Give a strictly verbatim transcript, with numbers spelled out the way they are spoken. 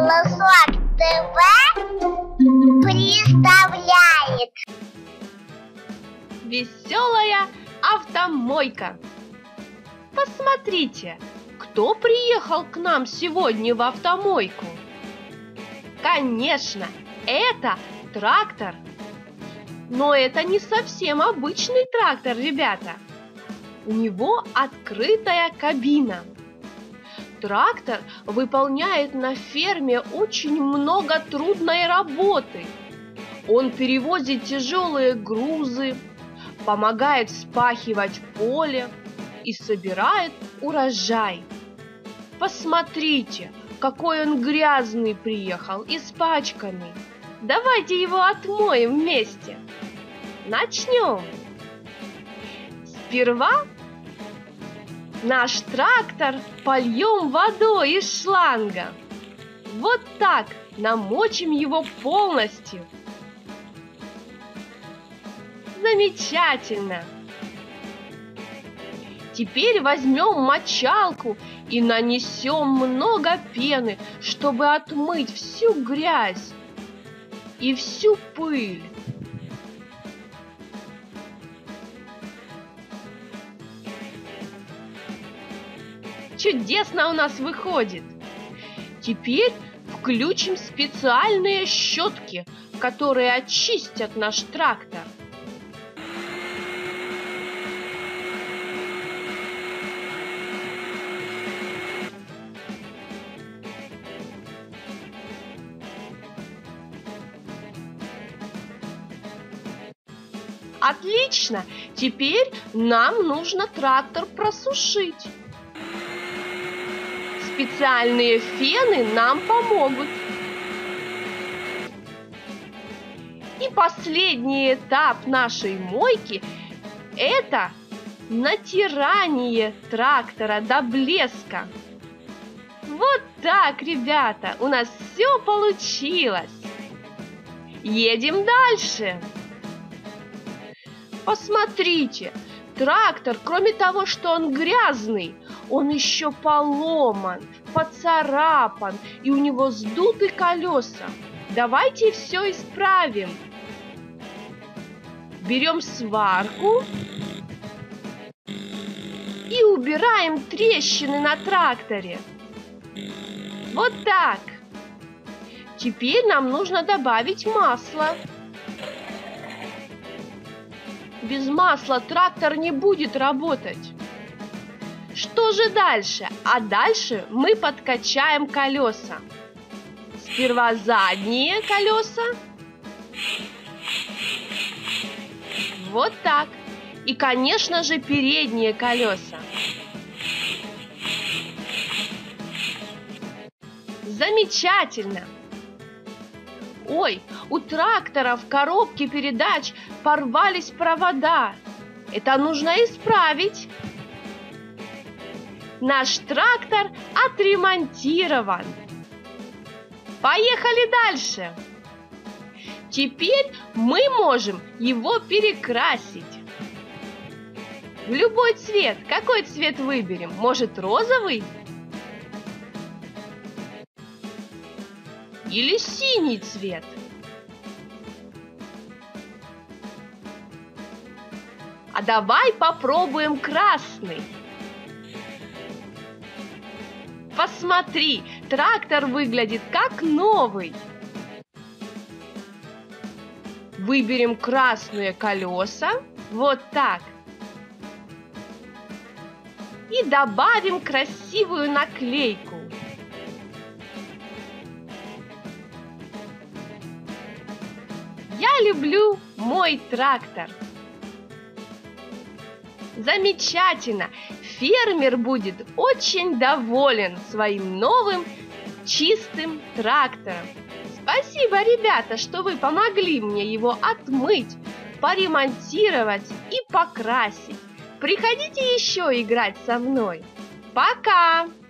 Колосок ТВ представляет Веселая автомойка. Посмотрите, кто приехал к нам сегодня в автомойку. Конечно, это трактор. Но это не совсем обычный трактор, ребята. У него открытая кабина. Трактор выполняет на ферме очень много трудной работы. Он перевозит тяжелые грузы, помогает вспахивать поле и собирает урожай. Посмотрите, какой он грязный приехал, испачканный. Давайте его отмоем вместе. Начнем. Сперва наш трактор польем водой из шланга. Вот так намочим его полностью. Замечательно! Теперь возьмем мочалку и нанесем много пены, чтобы отмыть всю грязь и всю пыль. Чудесно у нас выходит. Теперь включим специальные щетки, которые очистят наш трактор. Отлично! Теперь нам нужно трактор просушить. Специальные фены нам помогут. И последний этап нашей мойки – это натирание трактора до блеска. Вот так, ребята, у нас все получилось. Едем дальше. Посмотрите, трактор, кроме того, что он грязный, он еще поломан, поцарапан, и у него сдуты колеса. Давайте все исправим. Берем сварку и убираем трещины на тракторе. Вот так. Теперь нам нужно добавить масло. Без масла трактор не будет работать. Что же дальше? А дальше мы подкачаем колеса. Сперва задние колеса. Вот так. И, конечно же, передние колеса. Замечательно! Ой, у трактора в коробке передач порвались провода. Это нужно исправить. Наш трактор отремонтирован. Поехали дальше. Теперь мы можем его перекрасить в любой цвет. Какой цвет выберем? Может, розовый? Или синий цвет? А давай попробуем красный. Посмотри, трактор выглядит как новый. Выберем красные колеса, вот так. И добавим красивую наклейку. Я люблю мой трактор. Замечательно! Фермер будет очень доволен своим новым чистым трактором. Спасибо, ребята, что вы помогли мне его отмыть, поремонтировать и покрасить. Приходите еще играть со мной. Пока!